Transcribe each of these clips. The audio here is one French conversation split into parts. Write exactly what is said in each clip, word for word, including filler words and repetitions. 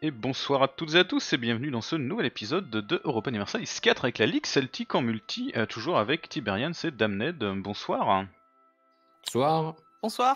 Et bonsoir à toutes et à tous et bienvenue dans ce nouvel épisode de Europa Universalis quatre avec la Ligue Celtique en multi, euh, toujours avec Tiberian et Damned. Euh, Bonsoir. Bonsoir. Bonsoir.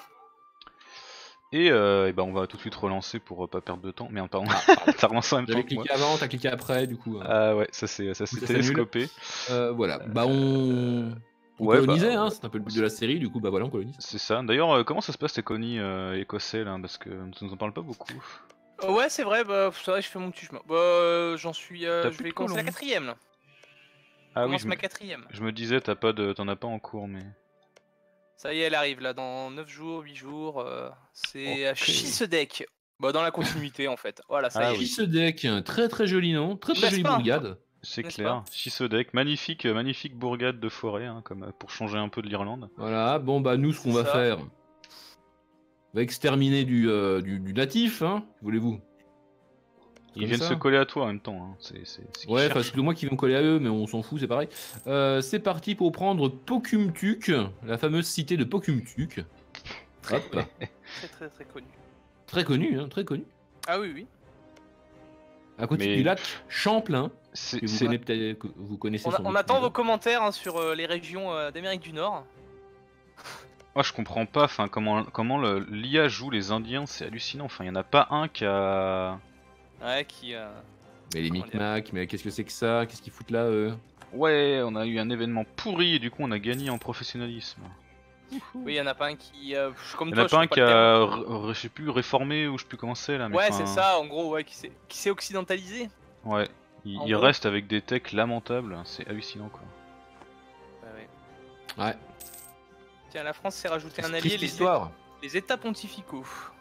Et, euh, et ben on va tout de suite relancer pour euh, pas perdre de temps. Merde, pardon. Ah, T'as relancé en même temps J'avais que moi. cliqué avant, t'as cliqué après, du coup. euh, Ah ouais, ça c'est ça s'est ça télescopé. euh, voilà. Bah on. On ouais, colonisait, bah, hein, ouais. c'est un peu le but de la série, du coup, bah voilà, on colonise. C'est ça. D'ailleurs, euh, comment ça se passe tes colonies euh, écossais là? Parce que tu nous en parles pas beaucoup. Euh, ouais, c'est vrai, bah, c'est vrai, je fais mon petit chemin. Bah, euh, j'en suis. euh, T'as je plus vais de commencer la colons. quatrième là. Ah oui, Commence je ma me, quatrième. je me disais, t'as pas de, t'en as pas en cours, mais. Ça y est, elle arrive là, dans neuf jours, huit jours. euh, c'est à Ok. Chisedec. Bah, dans la continuité en fait. Voilà, ça Ah y est. oui. Chisedec, un très très joli nom, très très N'est-ce jolie pas bourgade. C'est N'est-ce clair. pas Chisedec, magnifique, euh, magnifique bourgade de forêt, hein, comme euh, pour changer un peu de l'Irlande. Voilà, bon bah nous, ce qu'on C'est va ça. faire, on va exterminer du, euh, du, du natif, hein, voulez-vous. Ils Comme viennent ça. se coller à toi en même temps. Hein. C'est c'est ce qu'ils Ouais, enfin cherchent. c'est moi qui vais me coller à eux, mais on s'en fout, c'est pareil. Euh, c'est parti pour prendre Pocumtuc, la fameuse cité de Pocumtuc. Hop, Très très très connu. très connu, hein, très connu. Ah oui, oui. À côté Mais du lac Champlain, c'est que vous, c'est- connaissez peut-être- que vous connaissez On, a- sans on doute attend déjà. vos commentaires hein, sur euh, les régions euh, d'Amérique du Nord. moi je comprends pas. Enfin comment comment le- l'I A joue les Indiens, c'est hallucinant. Enfin il y en a pas un qui a. Ouais, qui. euh, Mais les Comment dire Micmacs, mais qu'est-ce que c'est que ça? Qu'est-ce qu'ils foutent là, eux? Ouais, on a eu un événement pourri et du coup on a gagné en professionnalisme. Oui, il y en a pas un qui. euh, Comme Il y en toi, a je pas trouve un pas qui le terme. a, r- r- je sais plus, réformé ou je sais plus comment c'est là. Mais Ouais, enfin, c'est ça, en gros, ouais, qui s'est qui s'est occidentalisé. Ouais, il, En il gros. reste avec des techs lamentables. C'est hallucinant quoi. Ouais, ouais. Ouais. Tiens, la France s'est rajouté un allié, Triste les, histoire. les États pontificaux.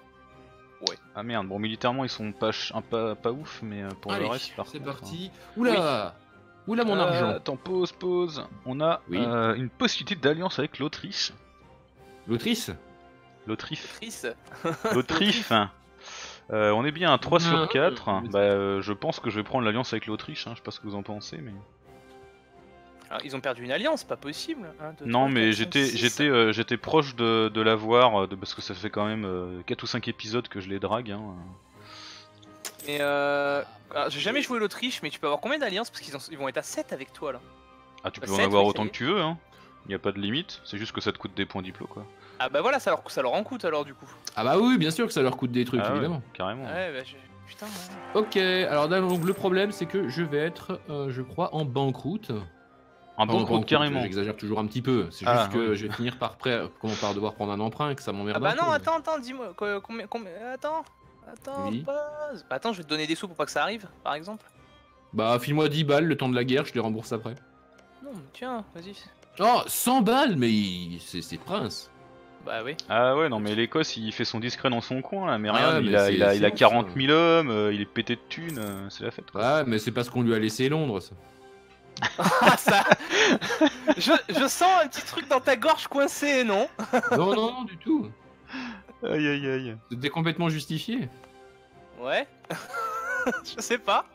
Ah merde, bon militairement ils sont pas ch- un pas, pas ouf, mais euh, pour Allez, le reste par c'est contre, parti. Oula Oula mon Euh, argent. Attends, pause, pause. On a Oui. euh, une possibilité d'alliance avec l'Autriche. L'Autriche? L'Autriche. Trice. L'Autriche. Euh, on est bien à trois sur Ah, quatre. euh, Bah, euh, je pense que je vais prendre l'alliance avec l'Autriche. Hein. Je sais pas ce que vous en pensez, mais. Alors, ils ont perdu une alliance, pas possible. Un, deux, Non, trois, mais quatre, cinq, j'étais six. j'étais euh, j'étais proche de, de l'avoir euh, de- parce que ça fait quand même euh, quatre ou cinq épisodes que je les drague. Hein. Mais euh. alors, j'ai jamais joué l'Autriche, mais tu peux avoir combien d'alliances? Parce qu'ils en- ils vont être à sept avec toi là. Ah, tu Bah, peux en sept, avoir oui, ça autant y est. que tu veux. Hein. Y a pas de limite. C'est juste que ça te coûte des points diplo quoi. Ah bah voilà, ça leur, ça leur en coûte alors du coup. Ah bah oui, bien sûr que ça leur coûte des trucs, Ah ouais, évidemment. carrément. Ouais, bah je. Putain, ouais. Ok, alors là, donc, le problème, c'est que je vais être, euh, je crois, en banqueroute. Un Enfin, bon banqueroute, carrément. J'exagère toujours un petit peu. C'est Ah, juste que oui. je vais finir par, prêt, comment, par devoir prendre un emprunt et que ça m'emmerde Ah bah un non, peu, mais- attends, attends, dis-moi. co- Combien, combien. Attends. Attends, Oui. pause. Bah attends, je vais te donner des sous pour pas que ça arrive, par exemple. Bah, file-moi dix balles le temps de la guerre, je les rembourse après. Non, mais tiens, vas-y. Oh, cent balles, mais il- c'est c'est Prince. Bah oui. Ah ouais, non mais l'Écosse il fait son discret dans son coin là, mais Ah, regarde, il, mais a, c'est- il, a, il a c'est ouf, quarante ça. mille hommes, euh, il est pété de thunes, euh, c'est la fête quoi. Ouais, mais c'est parce qu'on lui a laissé Londres, ça. Ah, ça. je, je sens un petit truc dans ta gorge coincé, non? Non, non, non, du tout. Aïe aïe aïe. C'était complètement justifié. Ouais. Je sais pas.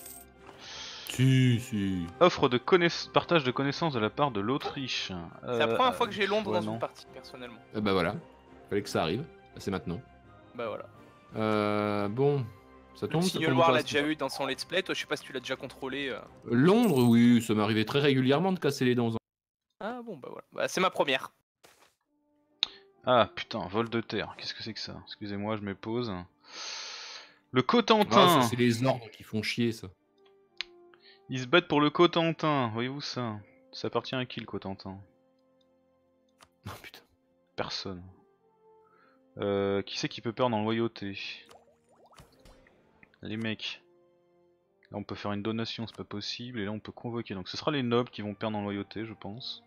Si, si. Offre de connaiss- partage de connaissances de la part de l'Autriche. C'est la première fois que j'ai Londres ouais, dans non. une partie, personnellement. Euh, bah voilà. Fallait que ça arrive. C'est maintenant. Bah voilà. Euh, bon. Ça Le tombe, ça Signal tombe War pas, l'a ça déjà tombe eu dans son let's play, toi je sais pas si tu l'as déjà contrôlé. euh. pas. Londres, oui, ça m'arrivait très régulièrement de casser les dents. Ah bon bah voilà. Bah c'est ma première. Ah putain, vol de terre, qu'est-ce que c'est que ça? Excusez-moi, je me pose. Le Ah, Cotentin. ça, c'est les ordres qui font chier, ça. Ils se battent pour le Cotentin, voyez-vous ça? Ça appartient à qui le Cotentin? Oh putain. Personne. Euh, qui c'est qui peut perdre en loyauté? Les mecs. Là on peut faire une donation, c'est pas possible, et là on peut convoquer. Donc ce sera les nobles qui vont perdre en loyauté, je pense.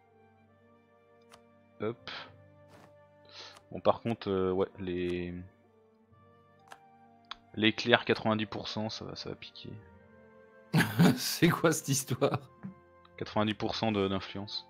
Hop. Bon par contre, euh, ouais, les... Les clercs quatre-vingt-dix pour cent, ça va, ça va piquer. C'est quoi cette histoire? quatre-vingt-dix pour cent de- d'influence.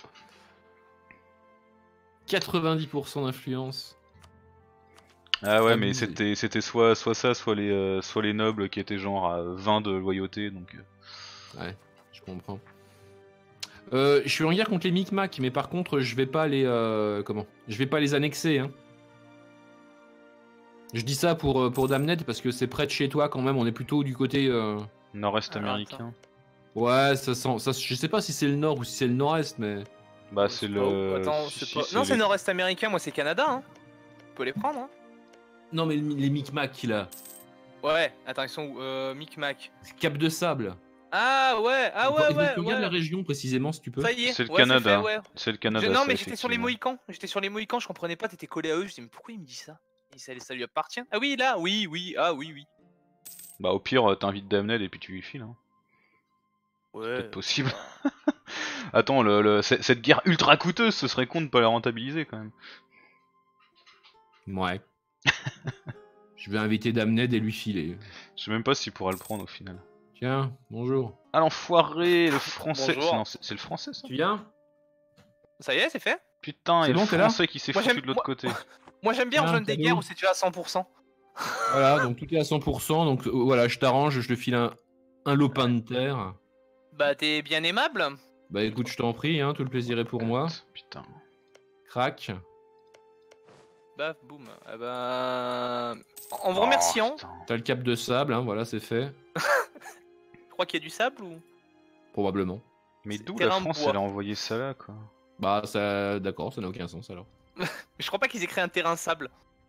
quatre-vingt-dix pour cent d'influence. Ah ouais, mais Abusé. c'était c'était soit, soit ça, soit les, euh, soit les nobles qui étaient genre à vingt de loyauté, donc... euh, Ouais, je comprends. Euh, je suis en guerre contre les Micmacs, mais par contre, je vais pas les... euh, comment? Je vais pas les annexer, hein. Je dis ça pour, euh, pour Damned parce que c'est près de chez toi quand même, on est plutôt du côté... euh, Nord-Est Alors, américain. Ouais, ça sent... Ça, je sais pas si c'est le nord ou si c'est le nord-est, mais... Bah Oh, c'est pas- le... Attends, si, c'est si, pas. c'est Non, c'est les- nord-est américain, moi c'est Canada, hein. Tu peux les prendre, hein. Non mais le- les Micmacs qu'il a. Ouais, attends, ils sont où euh, Micmac. Cap de Sable. Ah ouais, ah Il faut- ouais, il faut que ouais, tu regardes la ouais. région précisément si tu peux. Ça y est, C'est le ouais, c'est fait, Canada. ouais. C'est le Je- Canada. Non, ça, mais j'étais sur les effectivement. Mohicans. J'étais sur les Mohicans, je comprenais pas, t'étais collé à eux. Je dis, mais pourquoi il me dit ça? Et ça, ça lui appartient. Ah oui, là, oui, oui, ah oui, oui. Bah au pire, euh, t'invites Damned et puis tu lui files. Hein. Ouais. Peut-être possible. Attends, le, le- c- cette guerre ultra coûteuse, ce serait con de pas la rentabiliser quand même. Ouais. Je vais inviter Damned et lui filer. Je sais même pas s'il pourra le prendre au final. Tiens, bonjour. Ah l'enfoiré, le français. Bonjour. Non, c'est c'est le français ça. Tu viens? Ça y est, c'est fait. Putain, C'est et bon, le t'es là français qui s'est Moi, foutu j'aime- de l'autre moi- côté. Moi, j'aime bien Tiens, rejoindre des cadeau. guerres où c'est déjà à cent pour cent. Voilà, donc tout est à cent pour cent, donc euh, voilà, je t'arrange, je te file un, un lopin de terre. Bah, t'es bien aimable. Bah écoute, je t'en prie, hein, tout le plaisir est pour moi. Putain. Crac. Bah, boum. Eh ben. En vous Oh, remerciant, putain. T'as le cap de sable, hein, voilà, c'est fait. je crois qu'il y a du sable ou. Probablement. Mais C'est d'où la terrain France bois. elle a envoyé ça là quoi. Bah ça, d'accord, ça n'a aucun sens alors. Mais je crois pas qu'ils aient créé un terrain sable.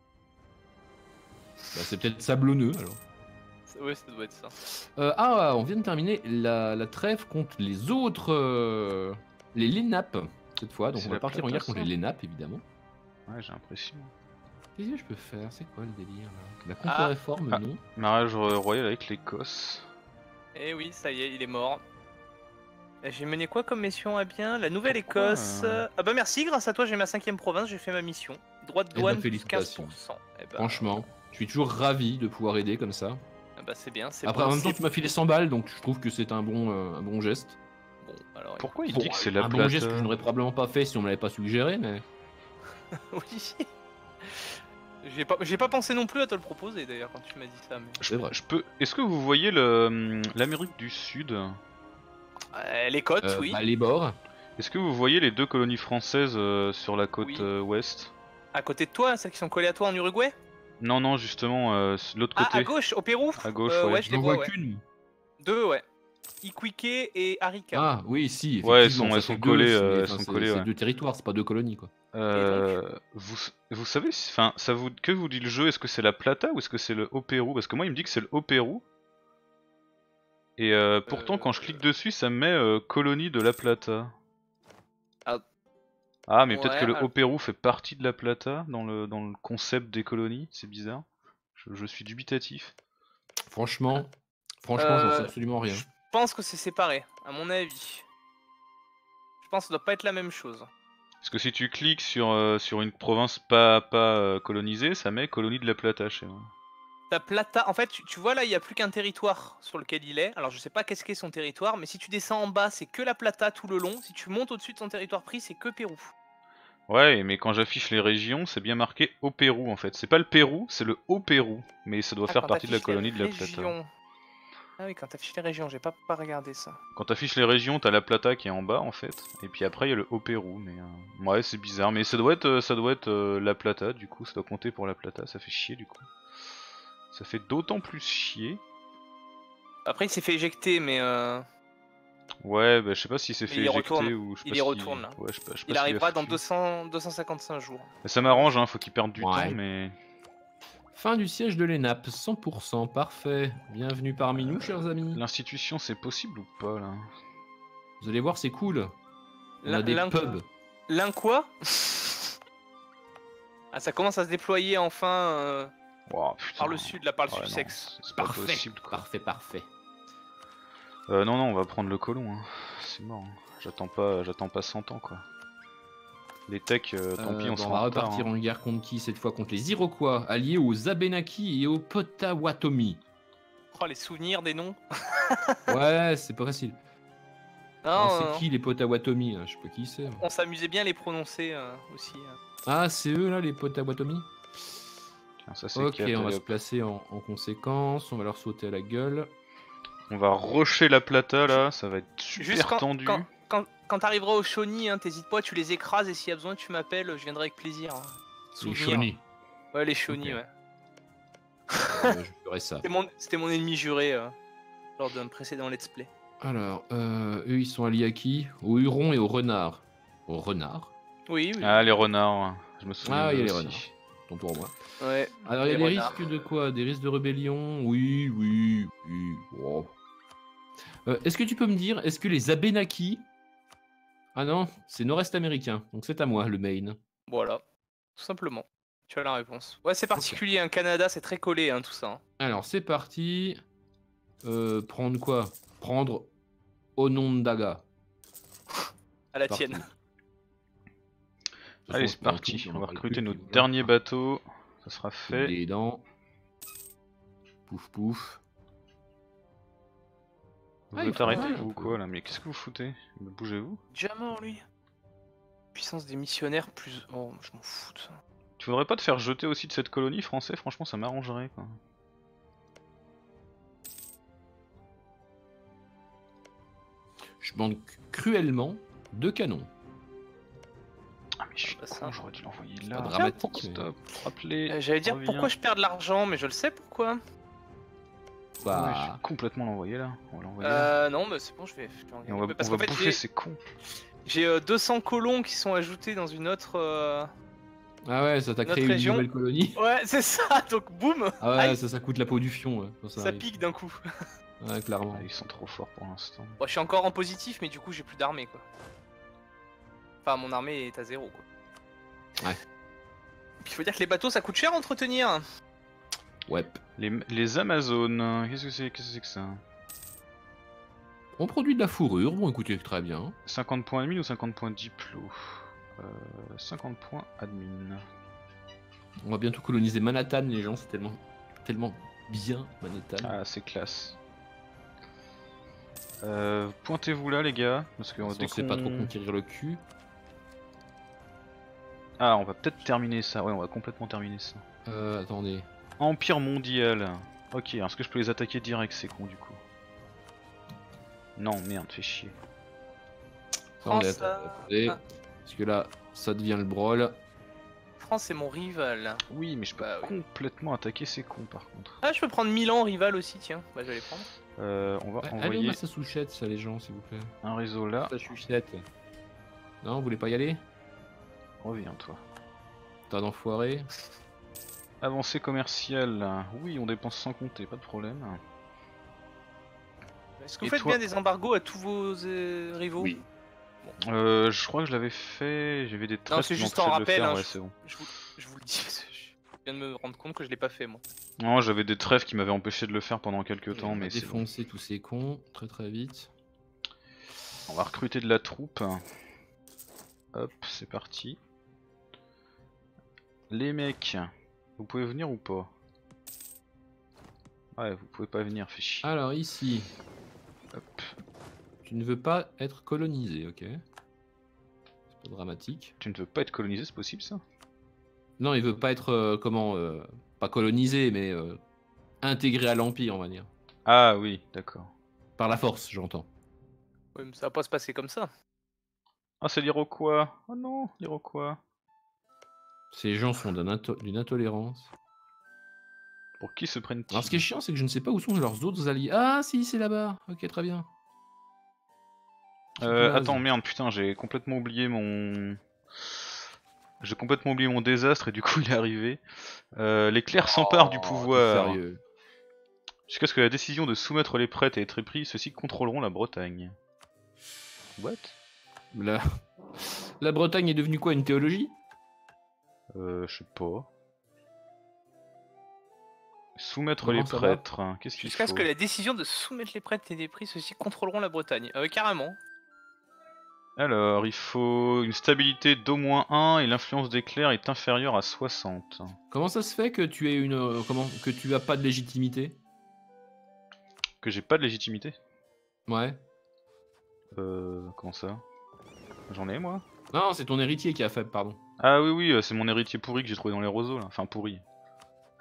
Bah c'est peut-être sablonneux alors. Ouais, ça doit être ça. Euh, ah, on vient de terminer la, la trêve contre les autres... euh, les Lénapes, cette fois. Donc C'est on va la partir en guerre Plata, contre ça. les Lénapes, évidemment. Ouais, j'ai l'impression. Qu'est-ce que je peux faire? C'est quoi le délire là? La Ah. contre-réforme, Ah. non? Mariage euh, royal avec l'Écosse. Eh oui, ça y est, il est mort. Et j'ai mené quoi comme mission à bien? La Nouvelle-Écosse. Pourquoi, euh Ah bah merci, grâce à toi j'ai ma cinquième province, j'ai fait ma mission. Droit de Eh ben, douane plus félicitations. quinze pour cent. Eh bah, Franchement, je suis toujours ravi de pouvoir aider comme ça. ah bah c'est bien, c'est Après, bon, en même temps, c'est tu m'as filé cent balles, donc je trouve que c'est un bon, euh, un bon geste. bon. Alors, Pourquoi il Bon, dit que c'est la un bon Plata geste que je n'aurais probablement pas fait si on me l'avait pas suggéré, mais... oui. J'ai pas, j'ai pas pensé non plus à te le proposer d'ailleurs quand tu m'as dit ça. Mais... C'est vrai. Je peux. Est-ce que vous voyez le hum, l'Amérique du Sud? Euh, les côtes, Euh, oui. bah, les bords. Est-ce que vous voyez les deux colonies françaises euh, sur la côte Oui. euh, ouest? À côté de toi, celles qui sont collées à toi en Uruguay. Non, non, justement, euh, de l'autre Ah, côté. à gauche, au Pérou. À gauche, Euh, ouais. je Je les n'en vois, vois ouais. qu'une. Deux, ouais. Iquique et Arica. Ah, oui, si, Ouais, elles effectivement, sont- ça elles fait sont deux, collées, c'est- euh, elles enfin, sont c'est- collées, C'est ouais. deux territoires, c'est pas deux colonies, quoi. Euh, vous, vous savez, si- enfin, ça vous, que vous dit le jeu? Est-ce que c'est la Plata ou est-ce que c'est le Haut-Pérou? Parce que moi, il me dit que c'est le Haut-Pérou. Et euh, pourtant, Euh, quand je clique dessus, ça me met euh, colonie de la Plata. Ah. Ah, mais peut-être Ouais, que le alors- Haut-Pérou fait partie de la Plata dans le, dans le concept des colonies. C'est bizarre. Je, je suis dubitatif. Franchement, franchement, j'en sais Euh, absolument rien. Je pense que c'est séparé, à mon avis. Je pense que ça doit pas être la même chose. Parce que si tu cliques sur, euh, sur une province pas, pas euh, colonisée, ça met colonie de la Plata chez moi. Ta Plata, en fait, tu, tu vois là, il y a plus qu'un territoire sur lequel il est. Alors je sais pas qu'est-ce qu'est son territoire, mais si tu descends en bas, c'est que la Plata tout le long. Si tu montes au-dessus de son territoire pris, c'est que Pérou. Ouais, mais quand j'affiche les régions, c'est bien marqué au Pérou en fait. C'est pas le Pérou, c'est le Haut-Pérou. Mais ça doit Ah, faire quand partie de la t'affiches les colonie de la Plata. régions. Ah oui, quand t'affiches les régions, j'ai pas, pas regardé ça. Quand t'affiches les régions, t'as la Plata qui est en bas en fait. Et puis après, il y a le Haut-Pérou. Mais euh, ouais, c'est bizarre. Mais ça doit être, euh, ça doit être euh, la Plata, du coup, ça doit compter pour la Plata. Ça fait chier du coup. Ça fait d'autant plus chier. Après, il s'est fait éjecter, mais euh, Ouais, bah je sais pas s'il s'est Mais fait il y éjecter retourne. ou je sais Il pas y si- retourne, là. Ouais, je sais pas, je sais pas il ce qu'il a arrivera dans foutu. deux cents, deux cent cinquante-cinq jours. Mais ça m'arrange, hein, faut qu'il perde du Ouais. temps, mais. Fin du siège de l'E N A P, cent pour cent, parfait. Bienvenue parmi nous, chers amis. L'institution, c'est possible ou pas là? Vous allez voir, c'est cool. On a L'un- des l'un- pubs. L'un quoi? Ah, ça commence à se déployer enfin euh, Wow, putain. par le sud, là, par le Ouais, non, Sussex. c'est- c'est pas Parfait, possible quoi. parfait, parfait. Euh, non, non, on va prendre le colon, hein. C'est mort. hein. J'attends pas, j'attends pas cent ans quoi. Les techs, euh, tant Euh, pis, on bon, sera on va en retard, repartir hein. en guerre contre qui cette fois? Contre les Iroquois, alliés aux Abenaki et aux Potawatomi. Oh, les souvenirs des noms. Ouais, c'est pas facile. Non, Alors, non, c'est non. qui les Potawatomi là? Je sais pas qui c'est. moi. On s'amusait bien à les prononcer euh, aussi. euh. Ah, c'est eux là, les Potawatomi? Tiens, ça c'est Ok, quatre, on va allez, se hop. placer en, en conséquence. On va leur sauter à la gueule. On va rusher la Plata là, ça va être super Juste quand, tendu. quand, quand, quand t'arriveras au Shawnee, hein, t'hésites pas, tu les écrases et s'il y a besoin, tu m'appelles, je viendrai avec plaisir. hein. Les Souvenir. Shawnee. Ouais, les Shawnee, Ok. ouais. euh, je ferai ça. C'était mon, c'était mon ennemi juré euh, lors d'un précédent let's play. Alors, euh, eux, ils sont alliés à qui? Au huron et au renard. Au renard? Oui, oui. Ah, les renards, je me souviens. Ah, il y a d'eux les aussi. renards. Tant pour moi. Ouais. Alors, il y a Les des renards. risques de quoi? Des risques de rébellion? Oui, oui, oui. Wow. Euh, est-ce que tu peux me dire, est-ce que les Abénakis... Ah non, c'est nord-est américain, donc c'est à moi, le Maine. Voilà. Tout simplement. Tu as la réponse. Ouais, c'est particulier. Un Canada, c'est très collé, hein, tout ça. hein. Alors, c'est parti. Euh, prendre quoi? Prendre Onondaga. À la Parti. tienne. De toute Allez, façon, c'est je prends parti. tout, On va parle recruter plus, nos puis voilà. derniers bateaux. Ça sera fait. Des dents. Pouf pouf. Vous Ah, vous il êtes faut arrêté arrêter un ou peu. quoi là? Mais qu'est-ce que vous foutez? Bougez-vous. Déjà mort, lui. Puissance des missionnaires plus... Oh, je m'en fous de ça. Tu voudrais pas te faire jeter aussi de cette colonie français? Franchement, ça m'arrangerait quoi. Je manque cruellement de canons. Ah, mais je suis Bah, con, ça. j'aurais dû l'envoyer Pas là. dramatique. mais- Stop, rappelez. Euh, J'allais dire reviens. pourquoi je perds de l'argent, mais je le sais pourquoi. Bah, Ouais, je vais complètement l'envoyer là. On va l'envoyer là. Euh, non, mais c'est bon, je vais. je vais en Et on va, gagner. Parce on va qu'en fait, bouffer j'ai- ces cons. j'ai euh, deux cents colons qui sont ajoutés dans une autre. euh, ah ouais, ça t'a Notre créé une région. nouvelle colonie. Ouais, c'est ça, donc boum. Ah ouais, Aïe, ça, ça coûte la peau du fion. Ouais, quand ça ça arrive. pique d'un coup. Ouais, clairement. Ah, ils sont trop forts pour l'instant. Bon, je suis encore en positif, mais du coup, j'ai plus d'armée quoi. Enfin, mon armée est à zéro quoi. Ouais. Puis il faut dire que les bateaux ça coûte cher à entretenir. Ouais. Les, les Amazones, qu'est-ce que c'est qu'est-ce que c'est que ça? On produit de la fourrure. Bon, écoutez, très bien. cinquante points admin ou cinquante points diplo? euh, cinquante points admin. On va bientôt coloniser Manhattan, les gens. C'est tellement, tellement bien Manhattan. Ah, c'est classe. Euh, Pointez-vous là, les gars, parce que On dès sait pas trop qu'on- conquérir le cul. Ah, on va peut-être terminer ça. Ouais, on va complètement terminer ça. Euh, attendez. Empire mondial. Ok, est-ce que je peux les attaquer direct, ces cons, du coup? Non, merde, fais chier. Attendez, France, euh, attendez. ah. Parce que là, ça devient le brawl. France c'est mon rival. Oui, mais je peux Bah oui. complètement attaquer ces cons, par contre. Ah, je peux prendre Milan rival aussi, tiens. Bah, je vais les prendre. Euh, on va Ouais, allez au envoyer Massachusetts, ça, les gens, s'il vous plaît. un réseau là. Massachusetts. Non, vous voulez pas y aller? Reviens, toi. T'as d'enfoiré. Avancée commerciale. Oui, on dépense sans compter, pas de problème. Est-ce que Et vous faites toi bien des embargos à tous vos euh, rivaux? Oui. Euh, je crois que je l'avais fait. J'avais des trèfles c'est qui juste m'empêchaient en de le rappel, faire, hein, ouais, je- c'est bon. Je vous, je vous le dis, parce que je viens de me rendre compte que je l'ai pas fait moi. Non, j'avais des trèfles qui m'avaient empêché de le faire pendant quelques temps, On va mais c'est bon. défoncer tous ces cons très très vite. On va recruter de la troupe. Hop, c'est parti. Les mecs, vous pouvez venir ou pas? Ouais, vous pouvez pas venir, fait chier. Alors ici, Hop. tu ne veux pas être colonisé, ok? C'est pas dramatique. Tu ne veux pas être colonisé, c'est possible ça? Non, il veut pas être euh, comment euh, pas colonisé, mais euh, intégré à l'empire, on va dire. Ah oui, d'accord. Par la force, j'entends. Ouais, mais ça va pas se passer comme ça. Ah, c'est l'Iroquois. Oh non, l'Iroquois. Ces gens sont d'un into- d'une intolérance. Pour qui se prennent-ils? Alors ce qui est chiant, c'est que je ne sais pas où sont leurs autres alliés. Ah si, c'est là-bas. Ok, très bien. Euh, Naze. attends, merde, putain, j'ai complètement oublié mon... J'ai complètement oublié mon désastre et du coup il est arrivé. Euh, les clercs s'emparent du Oh, t'es pouvoir. sérieux. Jusqu'à ce que la décision de soumettre les prêtres ait été prise, ceux-ci contrôleront la Bretagne. What? La... la Bretagne est devenue quoi, une théologie? Euh, je sais pas. Soumettre Comment les ça va? prêtres, hein, qu'est-ce qu'il Jusqu'à faut? ce que la décision de soumettre les prêtres ait été prise, ceux-ci contrôleront la Bretagne. Euh, carrément. Alors, il faut une stabilité d'au moins un et l'influence des clercs est inférieure à soixante. Comment ça se fait que tu aies une euh, comment que tu as pas de légitimité? Que j'ai pas de légitimité? Ouais. Euh, comment ça? J'en ai moi? Non, c'est ton héritier qui a fait, pardon. Ah oui oui, euh, c'est mon héritier pourri que j'ai trouvé dans les roseaux là. Enfin pourri.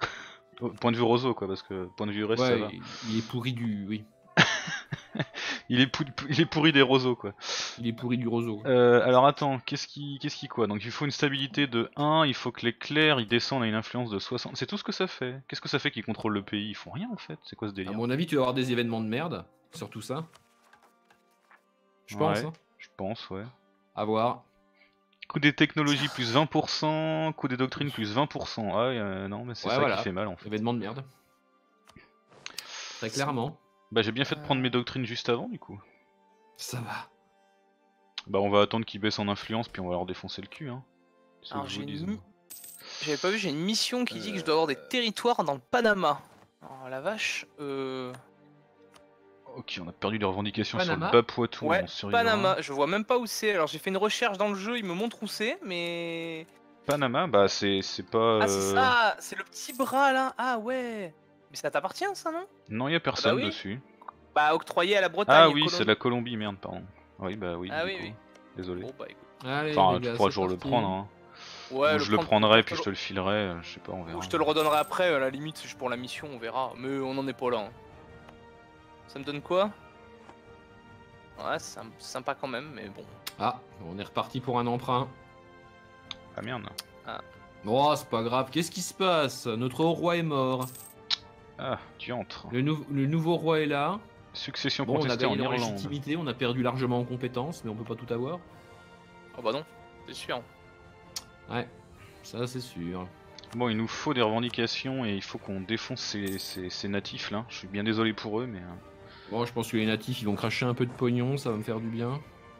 Au point de vue roseau quoi, parce que point de vue reste ça Ouais, va. il, il est pourri du. Oui. il, est pou- il est pourri des roseaux quoi. Il est pourri du roseau. Euh, alors attends, qu'est-ce qui, qu'est-ce qui quoi? Donc il faut une stabilité de un, il faut que l'éclair il descende à une influence de soixante. C'est tout ce que ça fait. Qu'est-ce que ça fait qu'ils contrôlent le pays? Ils font rien en fait. C'est quoi ce À délire? mon avis, tu vas avoir des événements de merde sur tout ça. Je pense. Ouais. Hein. Je pense, ouais. À voir. Coût des technologies plus vingt pour cent, coût des doctrines plus vingt pour cent. Ah ouais, euh, non, mais c'est Ouais, ça voilà. qui fait mal en fait. Événement de merde. Très clairement. Bah j'ai bien fait de prendre Euh. mes doctrines juste avant du coup. Ça va. Bah on va attendre qu'ils baissent en influence puis on va leur défoncer le cul hein. C'est Alors ce que je j'ai vous une... dis, mi- J'avais pas vu, j'ai une mission qui Euh. dit que je dois avoir des territoires dans le Panama. Alors la vache, euh... Ok, on a perdu les revendications Panama sur le bas Poitou. Ouais, on survivra. Panama, je vois même pas où c'est. Alors j'ai fait une recherche dans le jeu, il me montre où c'est, mais... Panama, bah c'est c'est pas... Ah c'est euh, ça, c'est le petit bras là. Ah ouais. Mais ça t'appartient ça, non? Non, y a personne oui. dessus. Bah octroyé à la Bretagne. Ah et oui, Colombie. c'est la Colombie, merde, pardon. Oui, bah oui, Ah du oui, coup. oui. Désolé. Bon bah écoute. Allez, Enfin, les tu gars, pourras c'est toujours le parti. prendre hein. Ouais, Ou je le prendre- prendrai je puis te je te le filerai, euh, je sais pas, on verra. Ou je te le redonnerai après, à la limite, c'est juste pour la mission, on verra. Mais on en est pas là. hein. Ça me donne quoi? Ouais, c'est sym- sympa quand même, mais bon. Ah, on est reparti pour un emprunt. Ah merde. Oh, c'est pas grave. Qu'est-ce qui se passe? Notre roi est mort. Ah, tu entres. Le, nou- le nouveau roi est là. Succession Bon, on a contestée en gagné en Irlande. légitimité, on a perdu largement en compétences, mais on peut pas tout avoir. Oh bah non, c'est sûr. Ouais, ça c'est sûr. Bon, il nous faut des revendications et il faut qu'on défonce ces, ces- ces natifs là. Je suis bien désolé pour eux, mais... euh, Bon, je pense que les natifs ils vont cracher un peu de pognon, ça va me faire du bien.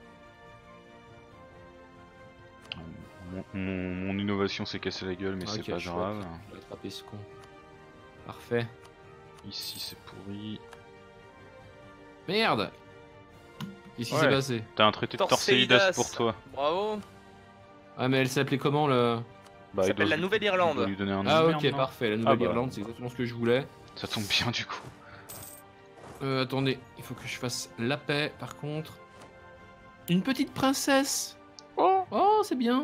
Mon, mon- mon innovation s'est cassé la gueule, mais Ok, c'est pas chouette. grave. Je vais attraper ce con. Parfait. Ici c'est pourri. Merde! Qu'est-ce qui Ouais. s'est passé? T'as un traité de Torceidas. Torceidas pour toi. Bravo. Ah, mais elle s'appelait comment le. Bah, Ça il s'appelle doit- la Nouvelle il doit Irlande. lui donner un nom Ah, de ok, merde, non parfait. La Ah, Nouvelle-Irlande, bah. c'est exactement ce que je voulais. Ça tombe bien du coup. Euh, attendez, il faut que je fasse la paix par contre. Une petite princesse! Oh, Oh, c'est bien!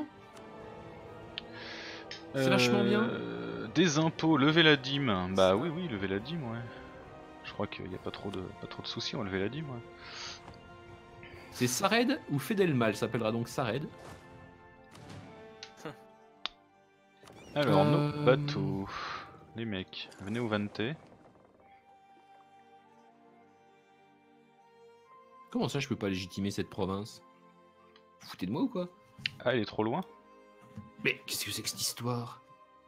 C'est vachement bien. Euh, Des impôts, lever la dîme. Bah oui, oui, lever la dîme, ouais. Je crois qu'il n'y a pas trop de pas trop de soucis, on va lever la dîme, ouais. C'est Sared ou Fedelmal, ça s'appellera donc Sared. Alors, nos Euh, bateaux. Les mecs, venez au Vante. Comment ça, je peux pas légitimer cette province? Vous foutez de moi ou quoi? Ah, il est trop loin. Mais qu'est-ce que c'est que cette histoire?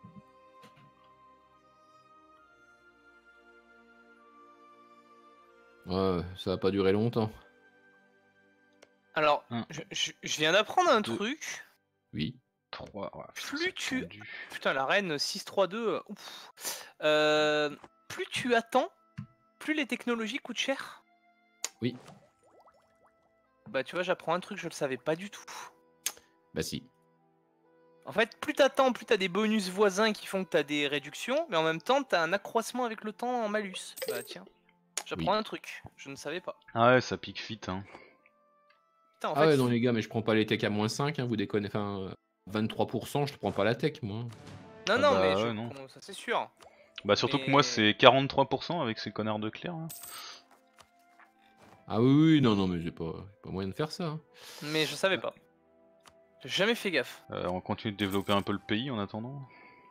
Ouais, ça va pas durer longtemps. Alors, Un. je, je- je viens d'apprendre un Deux. truc. Oui. trois, ouais, putain, Plus c'est tu- tendu. Putain, la reine six trois deux. Ouf. Euh, plus tu attends, plus les technologies coûtent cher. Oui. Bah tu vois, j'apprends un truc, je le savais pas du tout. Bah si. En fait, plus t'attends, plus t'as des bonus voisins qui font que t'as des réductions, mais en même temps, t'as un accroissement avec le temps en malus. Bah tiens, j'apprends Oui. un truc, je ne savais pas. Ah ouais, ça pique vite, hein. Putain, en Ah fait, ouais, non les gars, mais je prends pas les techs à moins cinq, hein, vous déconnez. Enfin, euh, vingt-trois pour cent, je te prends pas la tech, moi. non, Ah non, bah mais ouais, je... non. ça c'est sûr. Bah surtout que moi Mais- c'est quarante-trois pour cent avec ces connards de Claire. Là. Ah oui, oui, non, non, mais j'ai pas, j'ai pas moyen de faire ça. hein. Mais je savais pas. J'ai jamais fait gaffe. Euh, on continue de développer un peu le pays en attendant.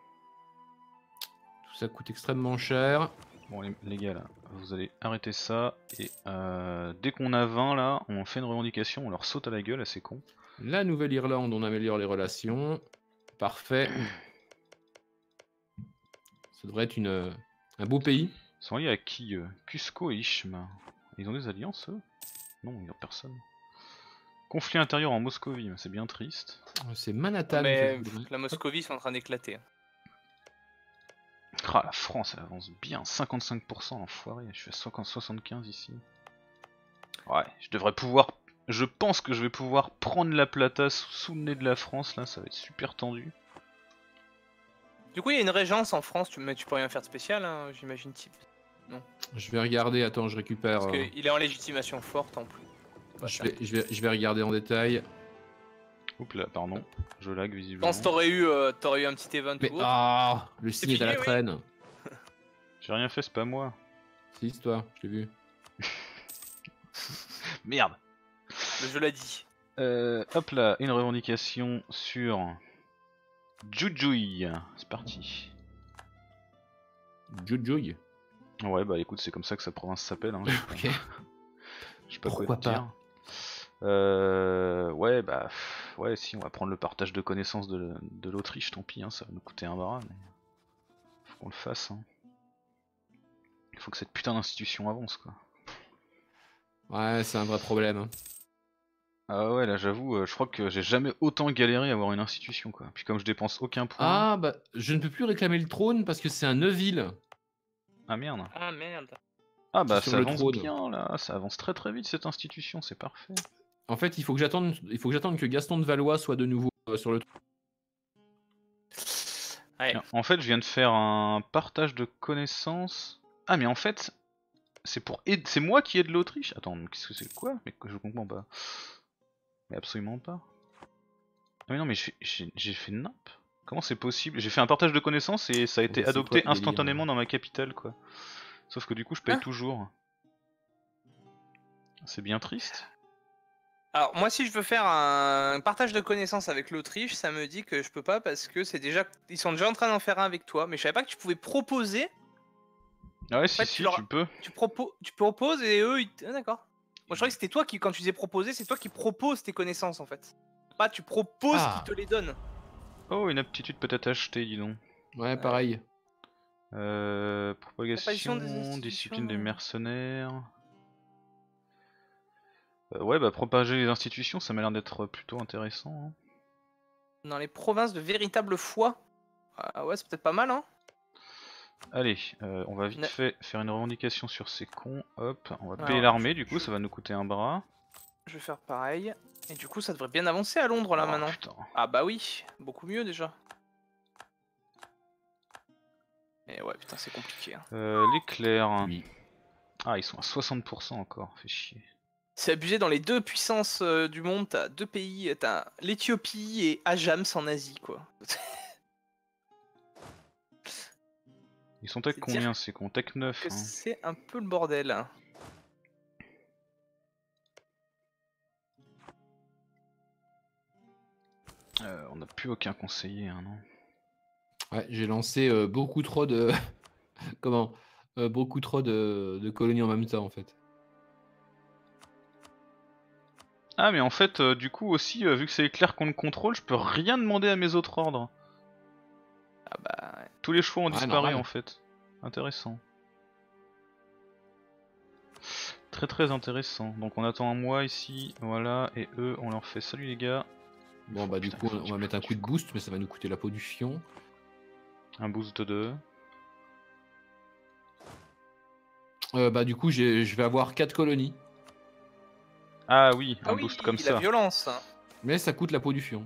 Tout ça coûte extrêmement cher. Bon les, les gars là, vous allez arrêter ça et euh, dès qu'on a vingt là, on fait une revendication, on leur saute à la gueule, c'est con. La Nouvelle-Irlande, on améliore les relations. Parfait. Ça devrait être une, un beau pays. Ils sont liés à qui eux? Cusco et Ishma. Ils ont des alliances eux? Non, il n'y a personne. Conflit intérieur en Moscovie, c'est bien triste. C'est Manhattan. mais que je vous dis. pff, la Moscovie sont en train d'éclater. Ah la France elle avance bien, cinquante-cinq pour cent enfoiré, je suis à soixante-quinze ici. Ouais, je devrais pouvoir... Je pense que je vais pouvoir prendre la Plata sous, sous le nez de la France là, ça va être super tendu. Du coup, il y a une régence en France, tu- mais tu peux rien faire de spécial, hein, j'imagine. Type. Je vais regarder, attends, je récupère. Parce euh, qu'il est en légitimation forte en plus. Bah, je, ça. vais, je, vais, je vais regarder en détail. Oups là, pardon, je lag Je visiblement. pense que t'aurais eu, euh, t'aurais eu un petit event Mais ou autre. ah, le signe est à la fini, oui. traîne. J'ai rien fait, c'est pas moi. Si, c'est toi, je l'ai vu. Merde. Le jeu l'a dit. Euh, hop là, une revendication sur Jujuy. C'est parti. Jujuy. Ouais, bah écoute, c'est comme ça que sa province s'appelle. Hein, je sais pas, Ok. je sais pas quoi Pourquoi te pas. dire. Euh, ouais, bah, pff, ouais, si, on va prendre le partage de connaissances de, de l'Autriche, tant pis, hein, ça va nous coûter un bras, mais faut qu'on le fasse. Hein. Il faut que cette putain d'institution avance, quoi. Ouais, c'est un vrai problème. hein. Ah ouais, là j'avoue, euh, je crois que j'ai jamais autant galéré à avoir une institution, quoi. Puis comme je dépense aucun point. Ah, bah, je ne peux plus réclamer le trône parce que c'est un Neuville Ah merde. Ah merde. Ah qui est bah sur ça le avance trône. bien là, ça avance très très vite cette institution, c'est parfait. En fait, il faut que j'attende, il faut que j'attende que Gaston de Valois soit de nouveau euh, sur le trône. Ouais. Tiens, en fait, je viens de faire un partage de connaissances. Ah mais en fait, c'est pour aide... c'est moi qui aide l'Autriche. Attends, mais qu'est-ce que c'est quoi? Mais que je comprends pas. Mais absolument pas. Ah mais non, mais j'ai- j'ai j'ai fait nimp. Comment c'est possible? J'ai fait un partage de connaissances et ça a été Mais c'est adopté quoi le délire, instantanément hein dans ma capitale, quoi. Sauf que du coup, je paye Ah. toujours. C'est bien triste. Alors moi si je veux faire un partage de connaissances avec l'Autriche, ça me dit que je peux pas parce que c'est déjà ils sont déjà en train d'en faire un avec toi, mais je savais pas que tu pouvais proposer. Ah ouais, En si fait, si, tu, leur... tu peux. tu, propos... tu proposes et eux ils... Ah, d'accord. Moi je croyais que c'était toi qui, quand tu disais proposer, c'est toi qui proposes tes connaissances en fait. Pas tu proposes Ah. qu'ils te les donnent. Oh, une aptitude peut-être achetée, dis donc. Ouais, pareil. Euh, Propagation propagation, des institutions. discipline des mercenaires. Euh, ouais, bah propager les institutions, ça m'a l'air d'être plutôt intéressant. Hein. Dans les provinces de véritable foi. Ah ouais, c'est peut-être pas mal hein. Allez, euh, on va vite Ne- fait faire une revendication sur ces cons. Hop, on va Alors, payer l'armée, je- du coup, je- ça va nous coûter un bras. Je vais faire pareil. Et du coup ça devrait bien avancer à Londres là Oh maintenant. putain. Ah bah oui, beaucoup mieux déjà. Et ouais putain c'est compliqué. Hein. Euh, l'éclair. Oui. Ah, ils sont à soixante pour cent encore, fait chier. C'est abusé dans les deux puissances euh, du monde, t'as deux pays, t'as l'Éthiopie et Ajams en Asie quoi. Ils sont tech C'est combien dire ces cons? Tech neuf. que Hein. c'est un peu le bordel. Euh, on n'a plus aucun conseiller, hein, non? Ouais, j'ai lancé euh, beaucoup trop de. Comment euh, Beaucoup trop de... de colonies en même temps, en fait. Ah, mais en fait, euh, du coup aussi, euh, vu que c'est éclair qu'on le contrôle, je peux rien demander à mes autres ordres. Ah bah. Ouais. Tous les choix ont Ouais, disparu normal. en fait. Intéressant. Très très intéressant. Donc on attend un mois ici, voilà, et eux on leur fait salut les gars. Bon, Faut- bah, du putain, coup, faut on du- va mettre un faut coup du de boost, mais ça va nous coûter la peau du fion. Un boost de. Euh, bah, du coup, j'ai- je vais avoir quatre colonies. Ah oui, Ah un oui, boost comme la ça. violence. Hein. Mais ça coûte la peau du fion.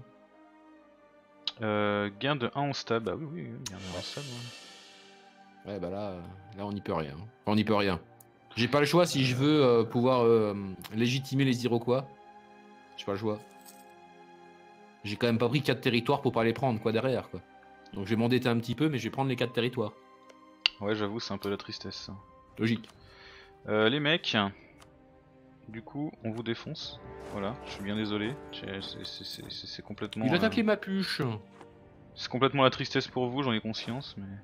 Euh, gain de un en stab, bah oui, oui, oui, gain de un en stab. Ouais. Ouais, bah là, euh, là on n'y peut rien. Enfin, on n'y peut rien. J'ai pas le choix si je veux euh, pouvoir euh, légitimer les Iroquois. J'ai pas le choix. J'ai quand même pas pris quatre territoires pour pas les prendre, quoi, derrière, quoi. Donc je vais m'endetter un petit peu, mais je vais prendre les quatre territoires. Ouais, j'avoue, c'est un peu la tristesse. Ça. Logique. Euh, les mecs, du coup, on vous défonce. Voilà, je suis bien désolé. C'est- c'est- c'est- C'est c'est complètement. Il a euh, attaqué ma puche. C'est complètement la tristesse pour vous, j'en ai conscience, mais.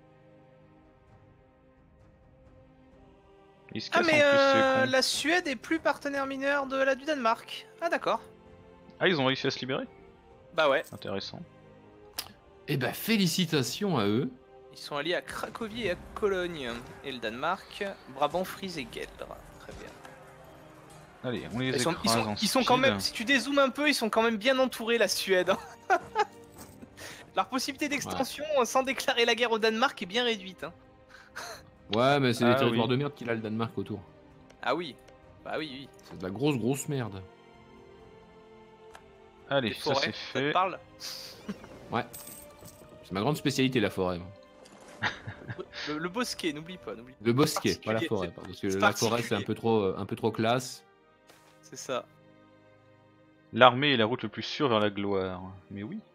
Il se Ah casse mais en plus, euh, c'est con. la Suède est plus partenaire mineur de la du Danemark. Ah d'accord. Ah, ils ont réussi à se libérer? Bah ouais. Intéressant. Eh ben, félicitations à eux. Ils sont alliés à Cracovie et à Cologne. Et le Danemark, Brabant, Frise et Gueldre. Très bien. Allez, on les Ils sont, écrase ils sont, en ils sont quand speed. même, si tu dézoomes un peu, ils sont quand même bien entourés la Suède. hein. Leur possibilité d'extension euh, sans déclarer la guerre au Danemark est bien réduite. hein. Ouais, mais c'est Ah des territoires oui. de merde qu'il a le Danemark autour. Ah oui. Bah oui, oui. C'est de la grosse, grosse merde. Allez, Les ça forêts, c'est ça te fait. parle Ouais. C'est ma grande spécialité, la forêt. le, le bosquet, n'oublie pas, n'oublie pas. Le bosquet, pas la particulier, forêt. c'est- Parce que c'est la forêt, c'est un particulier. peu trop, euh, un peu trop classe. C'est ça. L'armée est la route le plus sûre vers la gloire. Mais oui.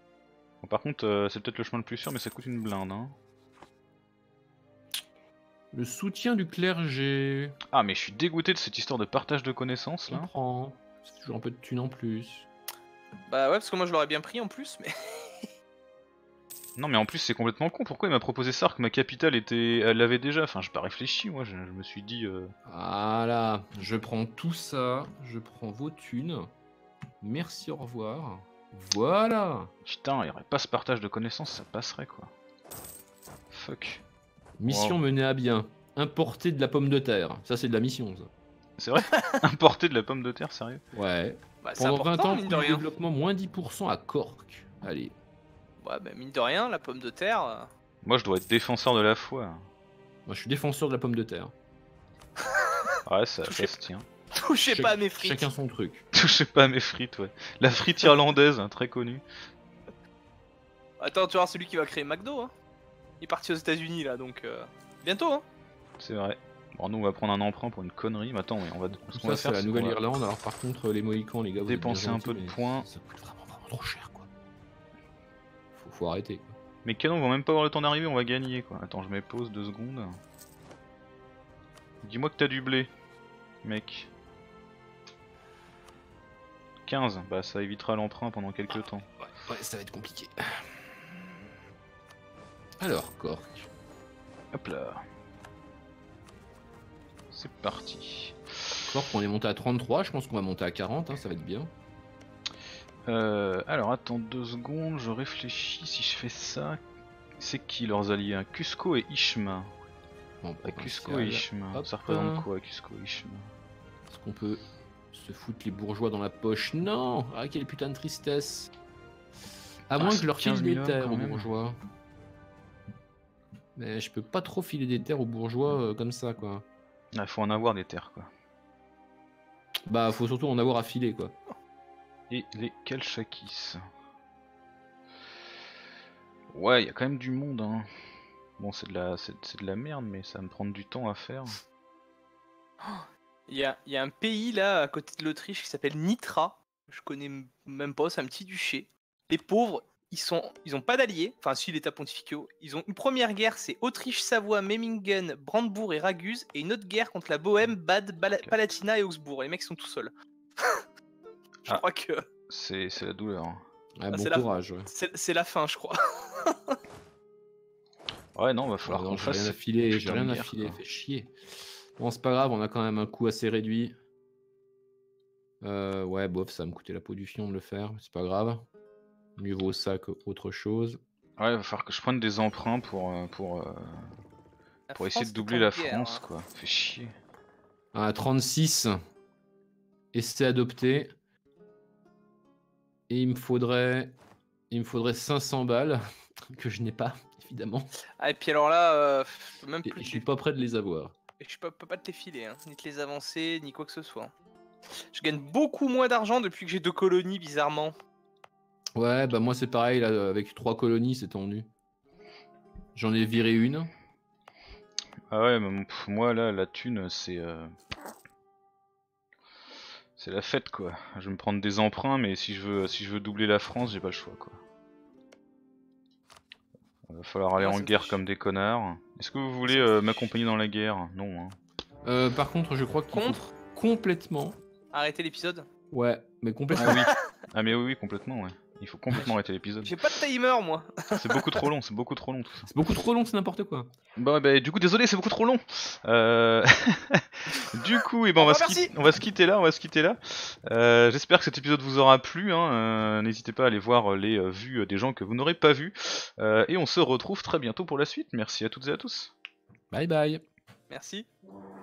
Bon, par contre, euh, c'est peut-être le chemin le plus sûr, mais ça coûte une blinde. Hein. Le soutien du clergé. Ah mais je suis dégoûté de cette histoire de partage de connaissances On là. prend. C'est toujours un peu de thunes en plus. Bah ouais, parce que moi je l'aurais bien pris en plus, mais. Non mais en plus c'est complètement con, pourquoi il m'a proposé ça alors que ma capitale était... elle l'avait déjà, enfin j'ai pas réfléchi moi, je, je me suis dit... Euh... Voilà, je prends tout ça, je prends vos thunes. Merci, au revoir. Voilà. Putain, il y aurait pas ce partage de connaissances, ça passerait quoi. Fuck. Mission Wow. menée à bien. Importer de la pomme de terre. Ça, c'est de la mission, ça. C'est vrai? Importer de la pomme de terre, sérieux? Ouais. Bah, c'est Pendant vingt important, ans, mine coût de de rien. développement moins dix pour cent à Cork. Allez. Ouais, bah mine de rien, la pomme de terre. euh, Moi je dois être défenseur de la foi. Moi, je suis défenseur de la pomme de terre. Ouais, ça, Touchez ça se tient. Touchez Chac- pas à mes frites. Chacun son truc. Touchez pas à mes frites, ouais. La frite irlandaise, hein, très connue. Attends, tu vois celui qui va créer McDo, hein. Il est parti aux États-Unis là, donc euh, bientôt, hein. C'est vrai. Bon, nous on va prendre un emprunt pour une connerie, mais attends, mais on va... ce Tout qu'on va ça, c'est faire, la c'est qu'on va Nouvelle-Irlande. Alors, par contre, les Mohicans, les gars, vous êtes bien dépenser un gentils, peu de mais points. Ça coûte vraiment, vraiment trop cher, quoi. Faut, faut arrêter, quoi. Mes canons vont même pas avoir le temps d'arriver, on va gagner quoi. Attends, je mets pause deux secondes. Dis-moi que t'as du blé, mec. quinze, bah ça évitera l'emprunt pendant quelques temps. Ouais, ouais, ça va être compliqué. Alors, Cork. Hop là. C'est parti. Cork, on est monté à trente-trois, je pense qu'on va monter à quarante, hein, ça va être bien. Euh, alors attends deux secondes, je réfléchis si je fais ça. C'est qui leurs alliés, hein? Cusco et Ishma. Bon, Ah, Cusco et Ishma, Hop. ça représente quoi Cusco et Ishma? Est-ce qu'on peut se foutre les bourgeois dans la poche? Non. Ah, quelle putain de tristesse. À Ah, moins que c'est je leur file quinze des mille terres quand aux même. bourgeois. Mais je peux pas trop filer des terres aux bourgeois euh, comme ça, quoi. Ah, faut en avoir des terres quoi. Bah, faut surtout en avoir à filer, quoi. Et les Kalchakis. Ouais, il y a quand même du monde hein. Bon, c'est de la c'est c'est de la merde, mais ça va me prendre du temps à faire. Il y a, il y a un pays là à côté de l'Autriche qui s'appelle Nitra. Je connais m- même pas, c'est un petit duché. Les pauvres, ils sont, ils ont pas d'alliés. Enfin, si l'État pontificaux. Ils ont une première guerre, c'est Autriche, Savoie, Memmingen, Brandebourg et Raguse, et une autre guerre contre la Bohème, Bade, Bala- Ok. Palatinat et Augsbourg. Les mecs sont tout seuls. Je Ah. crois que C'est c'est la douleur. hein. Ah, Ah, bon c'est la- courage, ouais. c'est c'est la fin, je crois. Ouais, non, va Ah falloir non, qu'on j'ai fasse. rien à cette filer, j'ai putain rien de à guerre, filer, quoi. fait chier. Bon, c'est pas grave, on a quand même un coût assez réduit. Euh, ouais, bof, ça va me coûter la peau du fion de le faire, c'est pas grave. Mieux vaut ça qu'autre chose. Ouais, va falloir que je prenne des emprunts pour, euh, pour, euh, La pour essayer France de doubler la déclare guerre, France, hein. quoi. Fait chier. À trente-six, et c'est adopté. Et il me faudrait, il me faudrait cinq cents balles, que je n'ai pas, évidemment. Ah, et puis alors là, euh, pff, même Et plus je te suis les- pas prêt de les avoir. je peux, peux pas te les filer, hein. Ni te les avancer, ni quoi que ce soit. Je gagne beaucoup moins d'argent depuis que j'ai deux colonies, bizarrement. Ouais, bah moi c'est pareil, là, avec trois colonies, c'est tendu. J'en ai viré une. Ah ouais, mais mon- pff, moi là, la thune, c'est. euh, C'est la fête, quoi. Je vais me prendre des emprunts, mais si je veux, si je veux doubler la France, j'ai pas le choix, quoi. Il va falloir aller Moi, en ça me guerre fait comme des connards. Est-ce que vous voulez Ça me euh, fait m'accompagner dans la guerre? Non, hein. Euh, par contre, je crois qu'il faut Contre, complètement... arrêtez l'épisode. Ouais, mais complètement. Ah oui. Ah mais oui, oui, complètement, ouais. Il faut complètement arrêter l'épisode. J'ai pas de timer, moi. C'est beaucoup trop long, c'est beaucoup trop long tout ça. C'est beaucoup trop long, c'est n'importe quoi. Bah, ouais, bah du coup désolé, c'est beaucoup trop long. Euh... du coup, et ben on, Au va revoir, se quitter, merci. on va se quitter là, on va se quitter là. Euh, J'espère que cet épisode vous aura plu. Hein. Euh, N'hésitez pas à aller voir les euh, vues des gens que vous n'aurez pas vus. Euh, et on se retrouve très bientôt pour la suite. Merci à toutes et à tous. Bye bye. Merci.